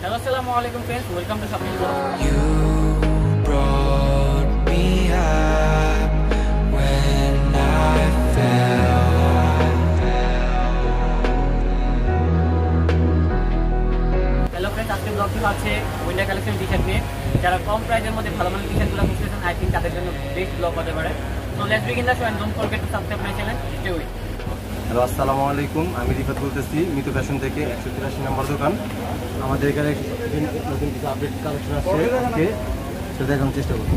Hello আসসালামু আলাইকুম friends, welcome to shopping. You brought me up when I fell. Hello friends, আজকে ব্লগটি হচ্ছে উইন্টার কালেকশন টি-শার্ট নিয়ে। যারা কম প্রাইসের মধ্যে ভালো মানের টি-শার্টগুলো খুঁজতেছেন, আই থিঙ্ক তাদের জন্য বেস্ট ব্লগ হতে পারে। So let's begin the show and don't forget to subscribe my channel. Stay with. Hello আসসালামু আলাইকুম, আমি রিফাত বলতেছি মিতু ফ্যাশন থেকে 183 নম্বর দোকান। আমাদের এখানে নতুন কিছু আপডেট কালেকশন আসছে, আজকে সেটা দেখানোর চেষ্টা করব।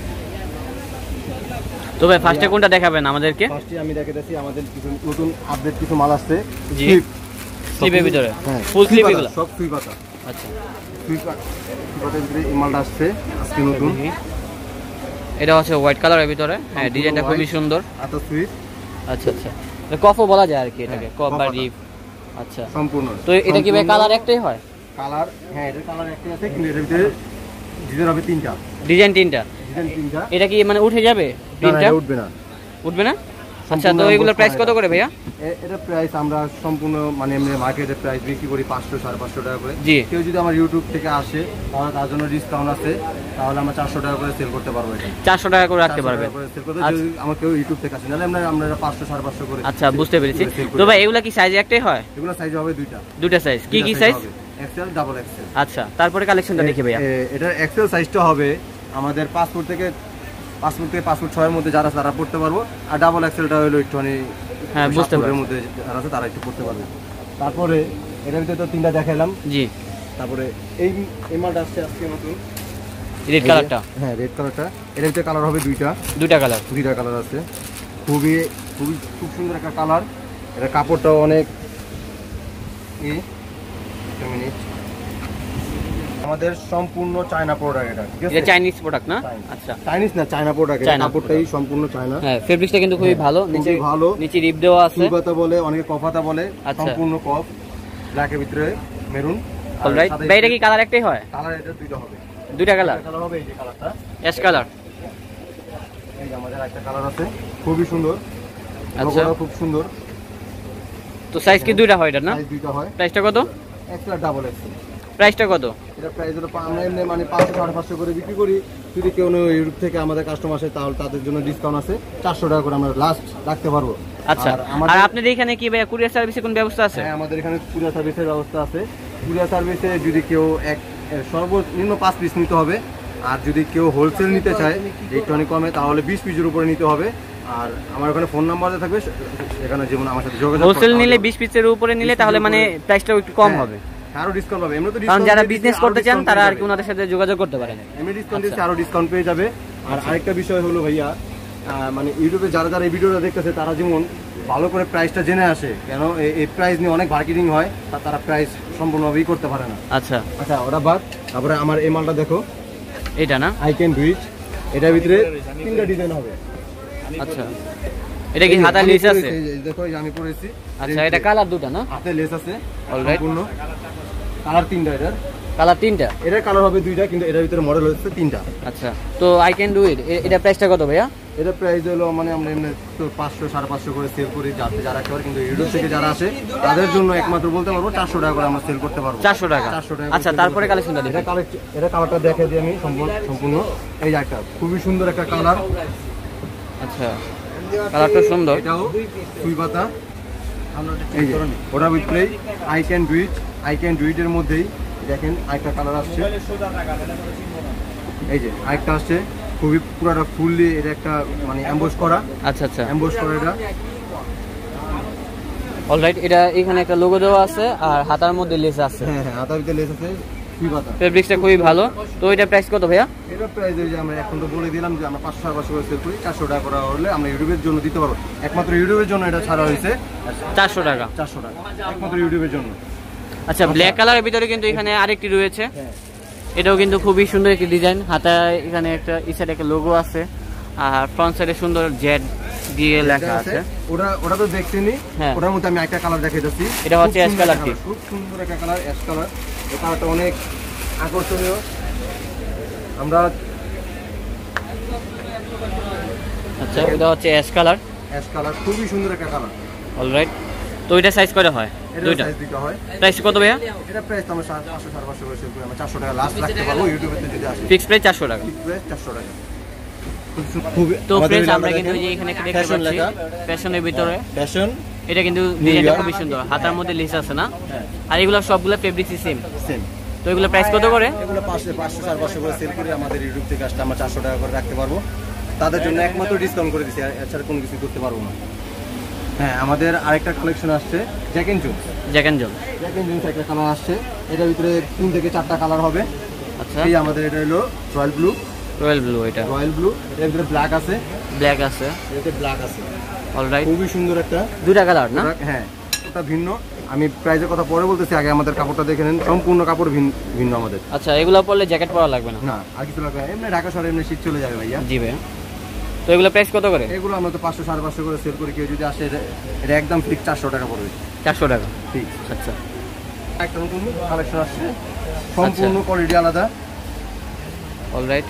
তো ভাই ফার্স্টে কোনটা দেখাবেন আমাদেরকে? ফার্স্টে আমি দেখাতেছি আমাদের কিছু নতুন আপডেট কিছু মাল আসছে। জি, স্লিপের ভিতরে হ্যাঁ, ফুল স্লিপ এগুলো সব সুই পাতা। আচ্ছা, সুই পাতার ভিতরে এই মালটা আসছে আজকে নতুন। এটা হচ্ছে হোয়াইট কালারের ভিতরে। হ্যাঁ, ডিজাইনটা খুবই সুন্দর। এত সুই। আচ্ছা আচ্ছা, কফও বলা যায় আর কি এটাকে, কফ বা রিপ। আচ্ছা, সম্পূর্ণ। তো এটা কি ভাই কালার একটাই হয়? কালার, হ্যাঁ, এটার কালার একটাই আছে, কিন্তু এর ভিতরে ডিজাইন হবে তিনটা। ডিজাইন তিনটা। এটা কি মানে উঠে যাবে? তিনটা উঠবে না। উঠবে না? আচ্ছা, তো এগুলোর প্রাইস কত করে ভাইয়া? এটা প্রাইস আমরা সম্পূর্ণ মানে এমনি মার্কেটের প্রাইস বিক্রি করি 500 550 টাকা করে। জি, কেউ যদি আমার ইউটিউব থেকে আসে তাহলে তার জন্য ডিসকাউন্ট আছে, তাহলে আমরা 400 টাকা করে সেল করতে পারবো। এটা 400 টাকা করে রাখতে পারবে। যদি আমার কেউ ইউটিউব থেকে আসে, নাহলে আমরা 500 550 করে। আচ্ছা, বুঝতে পেরেছি। তো ভাই এগুলা কি সাইজ একটাই হয়? এগুলো সাইজ হবে দুইটা সাইজ। কি কি সাইজ? Excel, double Excel. আচ্ছা, তারপরে কালেকশনটা দেখি ভাইয়া। এটা এক্সেল সাইজটা হবে আমাদের পাসপোর্ট থেকে পাসপোর্ট 6 এর মধ্যে যারা তারা পড়তে পারবো, আর ডাবল এক্সেলটা হলো একটুখানি, হ্যাঁ, বুঝতে পারবো, এর মধ্যে যারা আছে তারা একটু পড়তে পারবে। তারপরে এটার ভিতরে তো তিনটা দেখাইলাম। জি, তারপরে এই মালটা আসছে আজকে নতুন রেড কালারটা। হ্যাঁ, রেড কালারটা। এর ভিতরে কালার হবে দুইটা কালার আছে। খুব সুন্দর একটা কালার। এটা কাপড়টাও অনেক আমাদের সম্পূর্ণ চায়না প্রোডাক্ট। এটা ঠিক আছে, এটা চাইনিজ প্রোডাক্ট না? আচ্ছা, চাইনিজ না, চায়না প্রোডাক্ট। এটা কাপড়টাই সম্পূর্ণ চায়না। হ্যাঁ, ফেব্রিকটা কিন্তু খুবই ভালো। নিচে ভালো, নিচে রিপ দেওয়া আছে। সুইপাতা বলে, অনেকে কফাতা বলে। সম্পূর্ণ কফ, ব্ল্যাকের ভিতরে মেরুন। অলরাইট, ভাই এটা কি কালার একটাই হয়? কালার এটা দুইটা হবে। দুইটা কালার হবে। এই যে কালারটা অ্যাশ কালার। এই যে আমাদের একটা কালার আছে, খুবই সুন্দর। আচ্ছা, খুব সুন্দর। তো সাইজ কি দুইটা হয় এটা না? সাইজ দুইটা হয়। প্রাইসটা কত? XL double XL. প্রাইসটা কত? এটা প্রাইস হলো আমরা এমনি মানে 500 550 করে বিক্রি করি। যদি কেউ ইউটিউব থেকে আমাদের কাস্টমার আসে তাহলে তাদের জন্য ডিসকাউন্ট আছে, 400 টাকা করে আমরা লাস্ট রাখতে পারবো। আচ্ছা, আর আপনাদের এখানে কি ভাই কুরিয়ার সার্ভিসের কোন ব্যবস্থা আছে? হ্যাঁ, আমাদের এখানে কুরিয়ার সার্ভিসের ব্যবস্থা আছে। কুরিয়ার সার্ভিসে যদি কেউ সর্বনিম্ন 5 পিস নিতে হবে, আর যদি কেউ হোলসেল নিতে চায় একটুখানি কমে, তাহলে 20 পিসের উপরে নিতে হবে। আর আমার ওখানে ফোন নাম্বার থাকবে, এখানে যেমন আমার সাথে যোগাযোগ। হোলসেল নিলে 20 পিসের উপরে নিলে তাহলে মানে প্রাইসটাও একটু কম হবে, আরো ডিসকাউন্ট পাবে। এমনি তো কারণ যারা বিজনেস করতে চান তারা আর কি ওনাদের সাথে যোগাযোগ করতে পারেন। এমনি ডিসকাউন্ট দিচ্ছে, আরো ডিসকাউন্ট পেয়ে যাবে। আর আরেকটা বিষয় হলো ভাইয়া, মানে ইউটিউবে যারা এই ভিডিওটা দেখতেছে তারা যেমন ভালো করে প্রাইসটা জেনে আসে, কেন এই প্রাইস নিয়ে অনেক মার্কেটিং হয়, তারা প্রাইস সম্পূর্ণভাবেই করতে পারে না। আচ্ছা আচ্ছা, ওটা বাদ। তারপরে আমার এই মালটা দেখো, এটা না, আই ক্যান ডু ইট। এটার ভিতরে তিনটা ডিজাইন হবে। আচ্ছা, এটা কি হাতে লেস আছে? দেখো, এই আমি পরেছি। আচ্ছা, এটা কালার দুটো না? হাতে লেস আছে। অলরাইট, কালার তিনটা। এটার কালার তিনটা। এটার কালার হবে দুইটা, কিন্তু এটার ভিতরে মডেল হচ্ছে তিনটা। আচ্ছা, তো আই ক্যান ডু ইট, এটা প্রাইসটা কত ভাইয়া? এটা প্রাইস হলো মানে আমরা এমনি তো 500 550 করে সেল করি যারা একেবারে, কিন্তু ইউটিউব থেকে যারা আসে তাদের জন্য একমাত্র বলতে পারবো 400 টাকা করে আমরা সেল করতে পারবো। 400 টাকা। আচ্ছা, তারপরে কালেকশনটা দেখি। এটা কালারটা দেখে দিই আমি সম্পূর্ণ। এই যে একটা খুবই সুন্দর একটা কালার। আচ্ছা, কালারটা সুন্দর। এটাও সুই পাতা। এই যে ওটার ভিতরেই আই ক্যান ডু ইট এর মধ্যেই দেখেন আরেকটা কালার আসছে। এই যে আরেকটা আসছে, খুবই পুরোটা ফুললি এটা একটা মানে এমবোস করা। আচ্ছা আচ্ছা, এমবোস করা এটা। অলরাইট, এটা এখানে একটা লোগো দেওয়া আছে আর হাতার মধ্যে লেস আছে। হ্যাঁ হ্যাঁ, হাতার ভিতরে লেস আছে, সুই পাতা। ফেব্রিক্সটা খুবই ভালো। তো এটা প্রাইস কত ভাইয়া? এটা প্রাইস যে আমরা এখন তো বলে দিলাম যে আমরা 500 550 করে সেল করি। 400 টাকা করা হলে আমরা ইউটিউবের জন্য দিতে পারবো। একমাত্র ইউটিউবের জন্য এটা ছাড়া হয়েছে 400 টাকা। 400 টাকা একমাত্র ইউটিউবের জন্য। আচ্ছা, ব্ল্যাক কালারের ভিতরে কিন্তু এখানে আরেকটি রয়েছে। এটাও কিন্তু খুবই সুন্দর একটি ডিজাইন। হাতায় এখানে একটা এই সাইডে একটা লোগো আছে, আর ফ্রন্ট সাইডে সুন্দর জেড দিয়ে লেখা আছে। ওটা তো দেখছেনই। হ্যাঁ, ওটার মধ্যে আমি একটা কালার দেখাই দিচ্ছি। এটা হচ্ছে অ্যাশ কালারটি। খুব সুন্দর একটা কালার, অ্যাশ কালার। এই কালারটা অনেক আকর্ষণীয়। আমরা আচ্ছা, এটা হচ্ছে অ্যাশ কালার। অ্যাশ কালার খুবই সুন্দর একটা কালার। অলরাইট, তো এটা সাইজ কত হয়? এটা দুইটা সাইজ দিতে হয়। প্রাইস কত ভাইয়া? এটা প্রাইস আমরা 500 550 করে সেল করি, আমরা 400 টাকা লাস্ট রাখতে পারবো ইউটিউবে যদি আসে। ফিক্স প্রাইস 400 টাকা। ফিক্স প্রাইস 400 টাকা। তো ফ্রেন্ডস আমরা কিন্তু এই যে এখানে একটা দেখতে পাচ্ছি ফ্যাশনের ভিতরে ফ্যাশন, এটা কিন্তু ডিজাইনটা খুবই সুন্দর, হাতার মধ্যে লেস আছে না? আর এগুলো সবগুলো ফেব্রিক সেম। তো এগুলো প্রাইস কত করে? এগুলো 500 550 করে সেল করি, আমাদের ইউটিউব থেকে আসলে আমরা 400 টাকা করে রাখতে পারবো। তাদের জন্য একমাত্র ডিসকাউন্ট করে দিচ্ছি, এছাড়া কোনো কিছু করতে পারবো না। হ্যাঁ, আমাদের আরেকটা কালেকশন আসছে Jack and Jones. Jack and Jones একটা কালার আসছে, এটার ভিতরে 3 থেকে 4টা কালার হবে। আচ্ছা, এই আমাদের এটা হলো রয়্যাল ব্লু। এটা রয়্যাল ব্লু, এর ভিতরে ব্ল্যাক আছে, ব্ল্যাক আছে, এতে ব্ল্যাক আছে। অলরাইট, খুবই সুন্দর একটা দুটা কালার না? হ্যাঁ, এটা ভিন্ন। আমি প্রাইসের কথা পরে বলতেছি, আগে আমাদের কাপড়টা দেখে নেন। সম্পূর্ণ কাপড় ভিন্ন আমাদের। আচ্ছা, এগুলো পরলে জ্যাকেট পরা লাগবে না? না, আর কিছু লাগবে না। এমনি ঢাকা শহরে এমনি শীত চলে যাবে ভাইয়া। জি ভাই। তো এগুলো প্রাইস কত করে? এগুলো আমরা তো 500 550 করে সেল করি। কেউ যদি আসে এটা একদম ফিক্স 400 টাকা পড়বে। 400 টাকা ঠিক। আচ্ছা, একটা নতুন কালেকশন আসছে, সম্পূর্ণ কোয়ালিটি আলাদা। অলরাইট,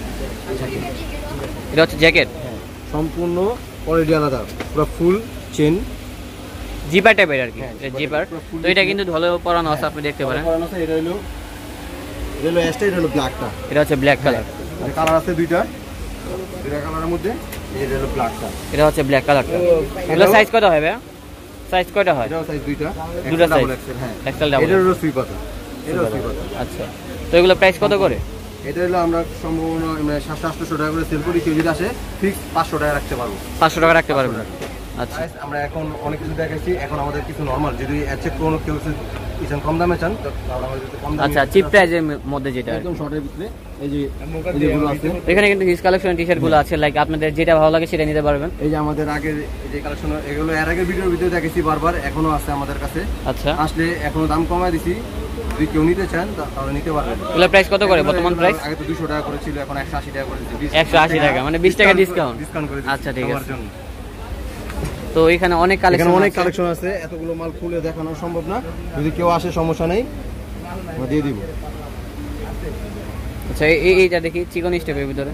এটা হচ্ছে জ্যাকেট, সম্পূর্ণ কোয়ালিটি আলাদা, পুরো ফুল চেন জিপার টাইপের আর কি। হ্যাঁ, এটা জিপার। তো এটা কিন্তু ধলে পরানো আছে, আপনি দেখতে পারেন। এটা হলো অ্যাশটা, এটা হলো ব্ল্যাকটা। এটা হচ্ছে ব্ল্যাক কালার। কালার আছে দুইটা কালারের মধ্যে। এটা হলো ব্ল্যাকটা, এটা হচ্ছে ব্ল্যাক কালারটা। এগুলো সাইজ কত হয় ভাই? সাইজ কয়টা হয়? এটাও সাইজ দুইটা সাইজ। হ্যাঁ, এক্সেল ডাবল। এটা হলো সুই পাতা, এটা সুই পাতা। আচ্ছা, তো এগুলো প্রাইস কত করে? এটা হলো আমরা সম্পূর্ণ 700-800 টাকা করে সেল করি। কেউ যদি আসে ফিক্স 500 টাকা রাখতে পারবো। 500 টাকা রাখতে পারবেন। আচ্ছা, আমরা এখন অনেক কিছু দেখাচ্ছি, এখন আমাদের কিছু নরমাল, যদি এর চেয়ে কোনো কেউ কম দামে চান তো আমাদের কম দামে। আচ্ছা, চিপ প্রাইজের মধ্যে যেটা একদম শর্টের ভিতরে এই যে যেগুলো আছে, এখানে কিন্তু হিজ কালেকশন টি-শার্ট গুলো আছে, লাইক আপনাদের যেটা ভালো লাগে সেটা নিতে পারবেন। এই যে আমাদের আগের এই যে কালেকশন, এগুলো এর আগের ভিডিওর ভিতরে দেখেছি বারবার, এখনো আছে আমাদের কাছে। আচ্ছা, আসলে এখনো দাম কমায় দিছি, যদি কেউ নিতে চান তাহলে নিতে পারবেন। এগুলো প্রাইস কত করে বর্তমান প্রাইস? আগে তো 200 টাকা করে ছিল, এখন 180 টাকা করে দিচ্ছি। 180 টাকা, মানে 20 টাকা ডিসকাউন্ট করে দিচ্ছি। আচ্ছা, ঠিক সবার আছে। জন্য। তো এখানে অনেক এখানে কালেকশন অনেক কালেকশন আছে, এতগুলো মাল খুলে দেখানো সম্ভব না। যদি কেউ আসে সমস্যা নেই, আমরা দিয়ে দিব। আচ্ছা, এইটা দেখি চিকন স্টেপের ভিতরে।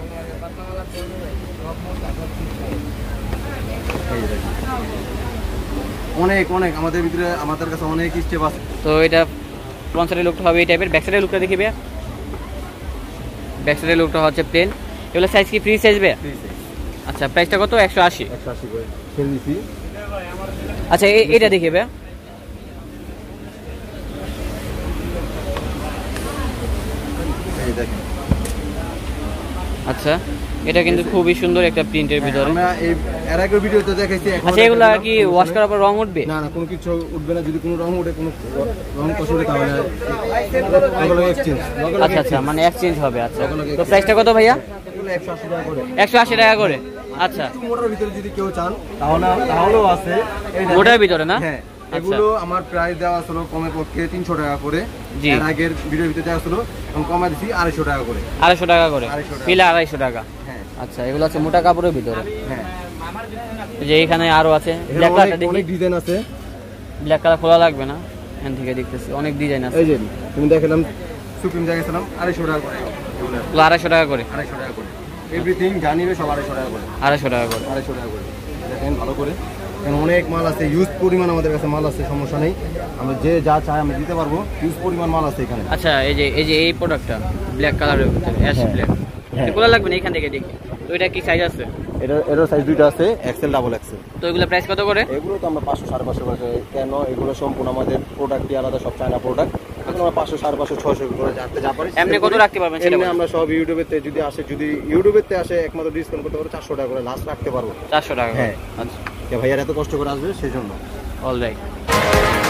অনেক অনেক আমাদের ভিতরে, আমাদের কাছে অনেক স্টেপ আছে। তো এটা ফ্রন্ট সাইডের লুকটা হবে এই টাইপের, ব্যাক সাইডের লুকটা দেখিবে। ব্যাক সাইডের লুকটা হচ্ছে প্লেন। এগুলো সাইজ কি ফ্রি সাইজ বে? আচ্ছা, প্রাইসটা কত? 180 করে সেল দিছি। আচ্ছা, এটা দেখিবে। এই দেখেন। আচ্ছা, এটা কিন্তু খুবই সুন্দর একটা প্রিন্টের ভিতরে। আমরা এই এর আগের ভিডিওতে দেখাইছি। আচ্ছা, এগুলো কি ওয়াশ করার পর রং উঠবে? না না, কোনো কিছু উঠবে না। যদি কোনো রং উঠে, কোনো রং কষ্ট উঠে তাহলে এক্সচেঞ্জ। আচ্ছা আচ্ছা, মানে এক্সচেঞ্জ হবে। আচ্ছা, তো প্রাইসটা কত ভাইয়া? এগুলো 180 টাকা করে। 180 টাকা করে। আচ্ছা, একটু মোটার ভিতরে যদি কেউ চান তাহলেও আছে। মোটার ভিতরে না? হ্যাঁ, এগুলো আমার প্রাইস দেওয়া ছিল কমে পক্ষে 300 টাকা করে। এর আগের ভিডিওর ভিতরে দেওয়া ছিল, এখন কমা দিছি 250 টাকা করে। 250 টাকা করে, পিলা 250 টাকা। হ্যাঁ, আচ্ছা, এগুলো হচ্ছে মোটা কাপড়ের ভিতরে। হ্যাঁ, যে এখানে আরো আছে ব্ল্যাক কালারটা দেখি। অনেক ডিজাইন আছে। ব্ল্যাক কালার খোলা লাগবে না, এখান থেকে দেখতেছি অনেক ডিজাইন আছে। এই যে তুমি দেখালাম সুপ্রিম দেখেছিলাম 250 টাকা করে। এগুলো 250 টাকা করে। 250 টাকা করে এভরিথিং জানিবে সব 250 টাকা করে। 250 টাকা করে। 250 টাকা করে দেখেন ভালো করে। কারণ অনেক মাল আছে, ইউজ পরিমাণ আমাদের কাছে মাল আছে, সমস্যা নেই। আমরা যে যা চাই আমরা দিতে পারবো, ইউজ পরিমাণ মাল আছে এখানে। আচ্ছা, এই যে এই প্রোডাক্টটা ব্ল্যাক কালারের ভিতরে, অ্যাশ ব্ল্যাক, এগুলো লাগবে না, এখান থেকে দেখি। তো এটা কি সাইজ আছে? এর সাইজ দুইটা আছে, এক্সেল ডাবল এক্সেল। তো এগুলো প্রাইস কত করে? এগুলো তো আমরা 500 550 করে। কেন? এগুলো সম্পূর্ণ আমাদের প্রোডাক্টই আলাদা, সব চায়না প্রোডাক্ট। আমরা 500 550 600 করে যা পারি। এমনি কত রাখতে পারবেন সেটা? আমরা সব ইউটিউবেতে যদি আসে, যদি ইউটিউবেতে আসে একমাত্র ডিসকাউন্ট করতে পারবো 400 টাকা করে লাস্ট রাখতে পারবো। 400 টাকা। হ্যাঁ, আচ্ছা, ভাইয়ার এত কষ্ট করে আসবে সেই জন্য। অলরাইট।